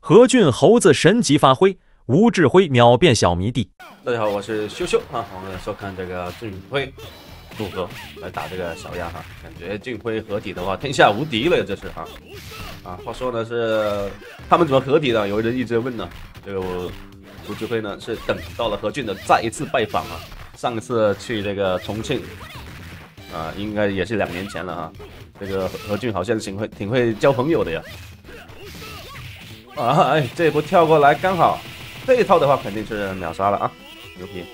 何俊猴子神级发挥，吴志辉秒变小迷弟。 大家好，我是羞羞啊，我们收看这个俊辉如何来打这个小鸭哈，感觉俊辉合体的话，天下无敌了，这是啊。话说呢是他们怎么合体的？有人一直问呢。这个吴志辉呢是等到了何俊的再一次拜访啊，上次去这个重庆啊，应该也是2年前了啊。这个何俊好像挺会交朋友的呀。啊，哎，这一波跳过来刚好，这一套的话肯定是秒杀了啊，牛皮！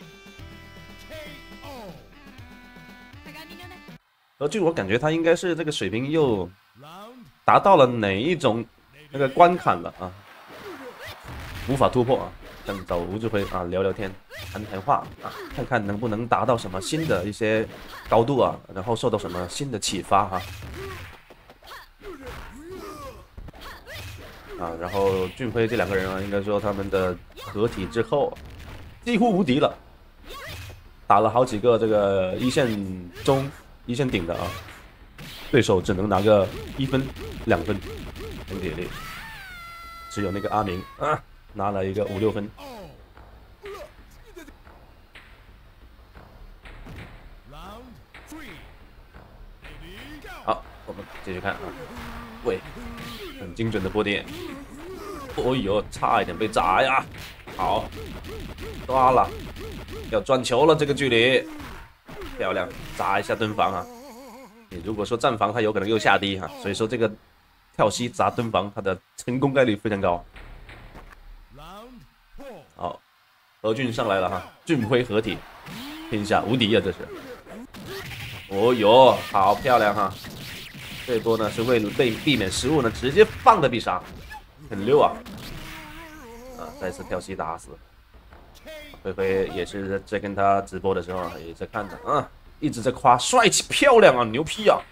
何俊，我感觉他应该是这个水平又达到了哪一种那个关卡了啊，无法突破啊。想找吴志辉啊聊聊天，谈谈话啊，看看能不能达到什么新的一些高度啊，然后受到什么新的启发啊。然后俊辉这2个人啊，应该说他们的合体之后几乎无敌了，打了好几个这个一线中、一线顶的啊，对手只能拿个1分、2分，很给力。只有那个阿明啊，拿了一个5、6分。好，我们继续看啊，喂，很精准的波点。哦呦，差一点被砸呀！好，抓了，要转球了，这个距离漂亮，砸一下蹲防啊！你如果说站防，他有可能又下低哈，所以说这个跳膝砸蹲防，它的成功概率非常高。好，何俊上来了哈，俊辉合体，天下无敌啊！这是。哦呦，好漂亮哈！这一波呢是为了避免失误呢，直接放的必杀，很溜啊！再次跳膝打死。辉辉也是在跟他直播的时候也在看的啊，一直在夸帅气漂亮啊，牛批啊！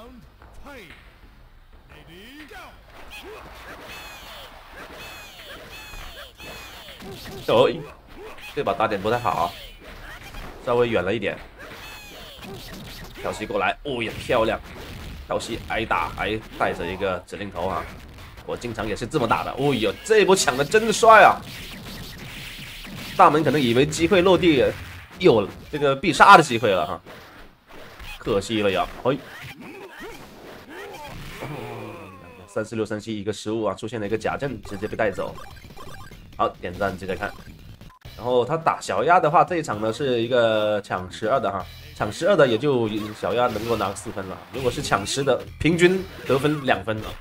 哦，这把打点不太好，稍微远了一点。跳膝过来，哦呀，漂亮！跳膝挨打，还带着一个指令头啊！我经常也是这么打的。哦呦，这一波抢的真的帅啊！大门可能以为机会落地，有这个必杀的机会了哈，可惜了呀！哎，346、37一个失误啊，出现了一个假阵，直接被带走。好，点赞接着看。然后他打小鸭的话，这一场呢是一个抢12的哈，抢12的也就小鸭能够拿4分了。如果是抢10的，平均得分2分了。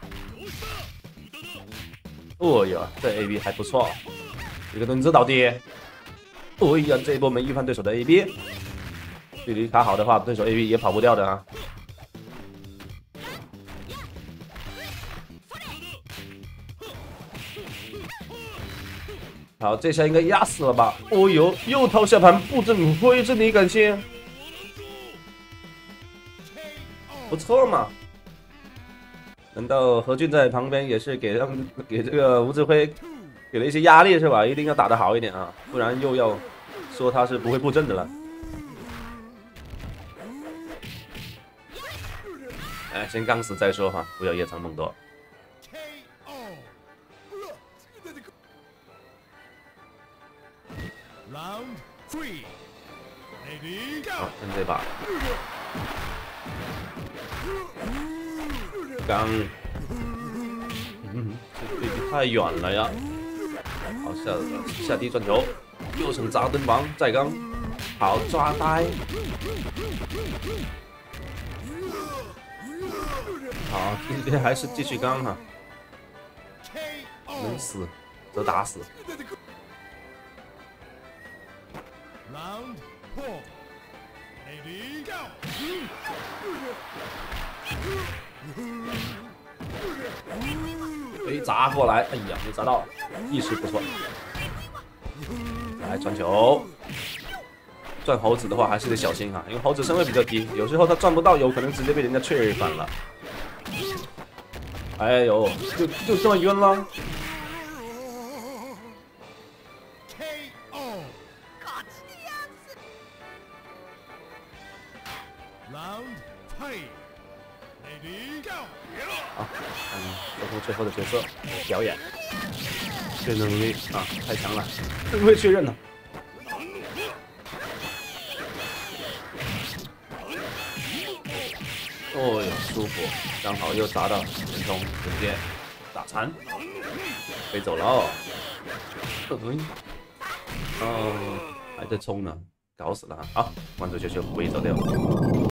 哦哟，这 AB 还不错，一个蹲姿倒地。哦呀，这一波没预判对手的 AB， 距离卡好的话，对手 AB 也跑不掉的啊。好，这下应该压死了吧？哦呦，又掏下盘布阵挥之你感谢，不错嘛。难道何俊在旁边也是给这个吴志辉给了一些压力是吧？一定要打得好一点啊，不然又要说他是不会布阵的了。哎，先刚死再说哈，不要夜长梦多。好，看这把，刚，这距离太远了呀！好，下地转球，右手砸蹲防再刚，好抓呆，好，这边还是继续刚哈，能死则打死。砸过来，哎呀，没砸到，意识不错。来传球，转猴子的话还是得小心哈，因为猴子身位比较低，有时候他转不到，有可能直接被人家确认反了。哎呦，就这么晕了。好，做出最后的角色表演。 这能力啊，太强了，会不会确认了？哦哟，舒服，刚好又砸到神通，直接打残，飞走了哦。还在冲呢，搞死了！好，万字球球回走掉。